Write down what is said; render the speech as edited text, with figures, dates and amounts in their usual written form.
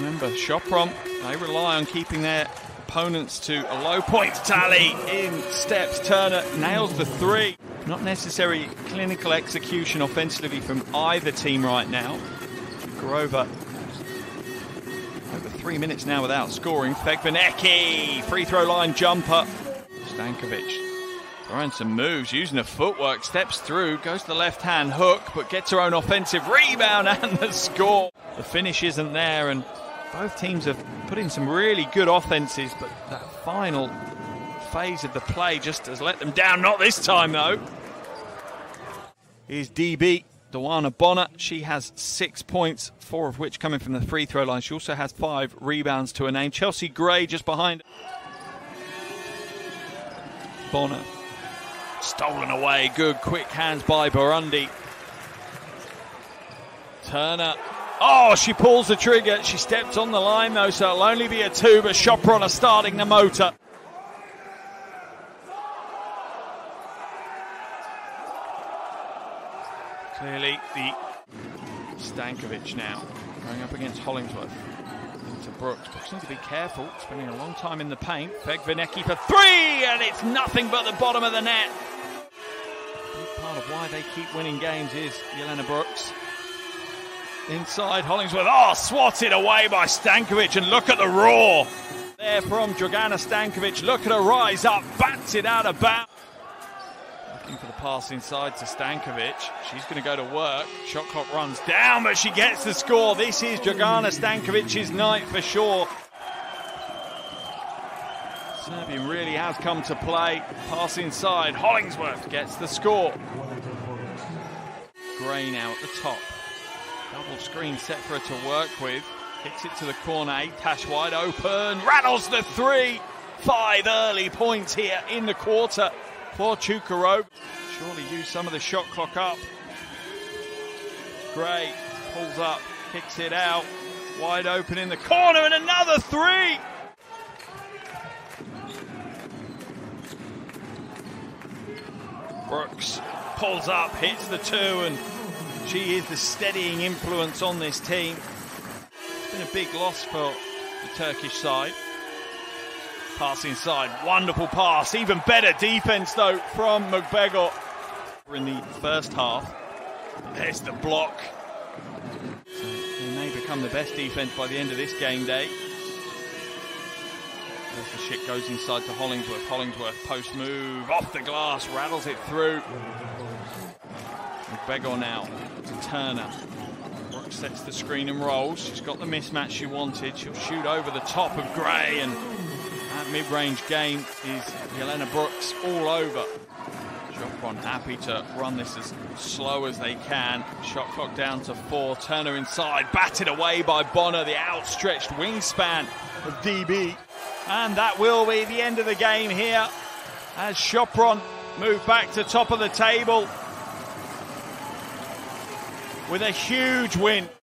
Remember, Chopron, they rely on keeping their opponents to a low points tally. In steps Turner, nails the three. Not necessarily clinical execution offensively from either team right now. Grover over 3 minutes now without scoring. Fegvanecki, free throw line jumper. Stankovic throwing some moves, using the footwork, steps through, goes to the left-hand hook, but gets her own offensive rebound and the score. The finish isn't there, and both teams have put in some really good offenses, but that final phase of the play just has let them down. Not this time, though. Here's DB, Dawana Bonner. She has 6 points, 4 of which coming from the free throw line. She also has 5 rebounds to her name. Chelsea Gray just behind. Bonner. Stolen away. Good quick hands by Burundi. Turner. Oh, she pulls the trigger. She stepped on the line, though, so it'll only be a 2, but Chopron are starting the motor. Clearly, the Stankovic now going up against Hollingsworth. To Brooks. Brooks needs to be careful, spending a long time in the paint. Fegvanecki for 3, and it's nothing but the bottom of the net. Big part of why they keep winning games is Jelena Brooks. Inside Hollingsworth, oh, swatted away by Stankovic, and look at the roar there from Dragana Stankovic. Look at her rise up, bats it out of bounds. Looking for the pass inside to Stankovic. She's going to go to work. Shot clock runs down, but she gets the score. This is Dragana Stankovic's night for sure. Serbian really has come to play. Pass inside. Hollingsworth gets the score. Gray now at the top. Double screen set for her to work with. Kicks it to the corner. Atash wide open. Rattles the 3. 5 early points here in the quarter for Chukarov. Surely use some of the shot clock up. Gray pulls up, kicks it out. Wide open in the corner, and another 3. Brooks pulls up, hits the 2, and she is the steadying influence on this team. It's been a big loss for the Turkish side. Pass inside, wonderful pass, even better defense though from Mugbego in the first half. There's the block. So it may become the best defense by the end of this game day. As the shit goes inside to Hollingsworth. Hollingsworth post move, off the glass, rattles it through. Mugbego now to Turner. Brooks sets the screen and rolls. She's got the mismatch she wanted. She'll shoot over the top of Gray, and that mid-range game is Jelena Brooks all over. Chopron happy to run this as slow as they can. Shot clock down to 4. Turner inside, batted away by Bonner, the outstretched wingspan of DB. And that will be the end of the game here as Chopron move back to top of the table with a huge win.